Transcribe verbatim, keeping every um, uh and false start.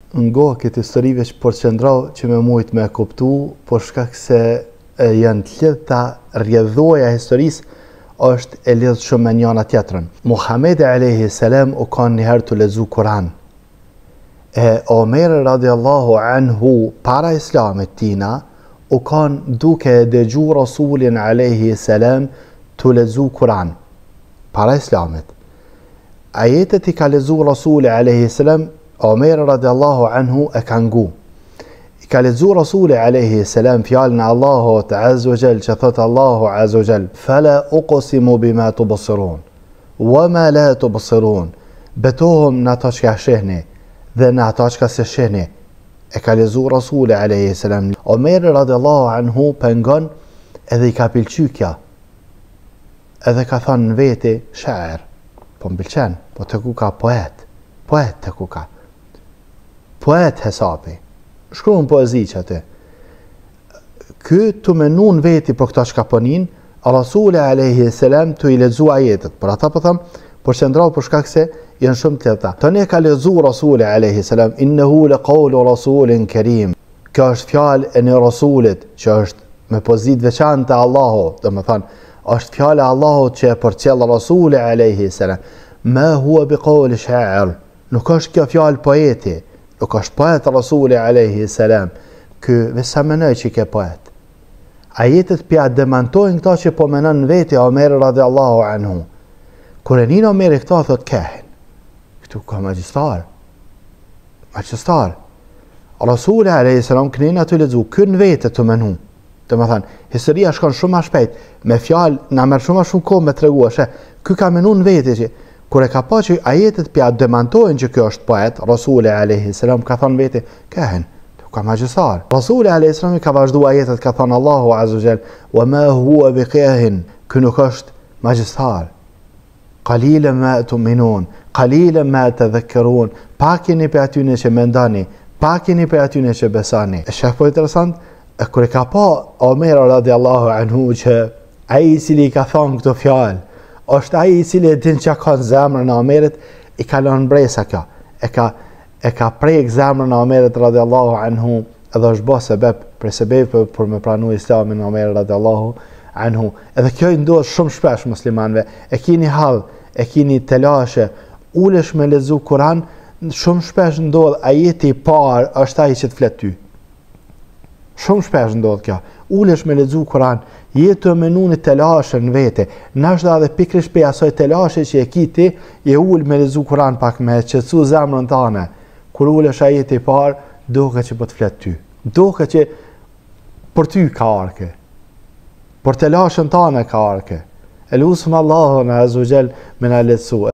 ngohë këtë historive që përqendroj që me mujt me kuptu, por shkak se janë të lidhta, rrjedhoja e historisë është e lidhë shumë me njëna tjetrën. Muhamedi alayhi salam u kanë njëherë të lexu Kur'an. E Omeri radiallahu anhu para islamit tina u kanë duke dëgju Rasulin alayhi salam të lexu Kur'an para islamit. Ajetet i ka lexu Rasuli alayhi salam, Omeri radiallahu anhu e ka ngu. I ka lexu Rasuli alayhi salam fjalën e Allahut azza wa jall, që thot Allahu azza wa jall: "Fala uqsimu bima tubsirun wa ma la tubsirun." Betohem në ato që shihni dhe në ato që se shihni. E ka lexu Rasuli alayhi salam. Omeri radiallahu anhu pengon edhe i ka pëlqy kjo. Edhe ka thënë në veti, shair, po m'pëlqen, po të ku ka poet, poet të ku ka, poet hesapi, shkruan poezi që aty. Ky të menun veti për këta që ka pënin, Rasuli alayhi salam të i lexu ajetet, për ata po thëmë, për qëndrau për shkak se janë shumë të leta. Tani e ka lexu Rasuli alayhi salam, innehu le qawlu rasulin karim. Kjo është fjalë e një Rasulit, që është me pozit veçantë të Allahu, dhe më thënë, është fjala e Allahut që e përcjell Rasuli alayhi salam. Ma huwa biqawli sha'ir. Nuk është kjo fjalë poeti, nuk është poet Rasuli alayhi salam. Ky vesa menoj që ke poet. Ajetet pja demantojnë këta që po menon veti Omeri radiallahu anhu. Kur e nin Omeri këta thot kahin. Këtu ka magjistar. Magjistar. Rasuli alayhi salam kënin aty lexu, kën vete të menu. Dhe më thënë, historia shkon shumë ma shpejt, me fjalë, na merr shumë ma shumë kohë me tregu, është, ky ka menu në veti që, kur e ka pa që ajetet pja demantojnë që kjo është poet, Rasuli alayhi salam ka thënë veti, kahin, ka magjistar. Rasuli alayhi salam i ka vazhdu ajetet, ka thënë Allahu azza wa jall, wa ma huwa biqahin, ky nuk është magjistar. Qalilan ma tu'minun, qalilan ma tadhakkarun, pakini për atyne që mendani, pakini për atyne që besani. E shef po interesant, e kur e ka pa Omeri radiallahu anhu që ai i cili i ka thonë këto fjalë, është ai i cili e din që ka në zemrën e Omerit, i ka lënë bresa kjo. E ka, e ka prejk zemrën e Omerit radiallahu anhu, edhe është bë sebeb, për sebeb për, për me pranu islamin Omeri radiallahu anhu. Edhe kjo i ndodh shumë shpesh muslimanve. E kini hall, e kini telashe, ulesh me lexu Kur'an, shumë shpesh ndodh ajeti i parë është ai që të flet ty. Shumë shpesh ndodh kjo. Ulesh me lexu Kur'an, jetë me nuni telashe në vete. Nashta edhe pikrisht pe asoj telashe që e kiti, je ul me lexu Kur'an pak me qetësu zemrën tane. Kur ulesh ajeti i parë, duke që po të flet ty. Duke që për ty ka arke. Për telashën tane ka arke. Elusëm Allahun azza wa jall me na lehtësua.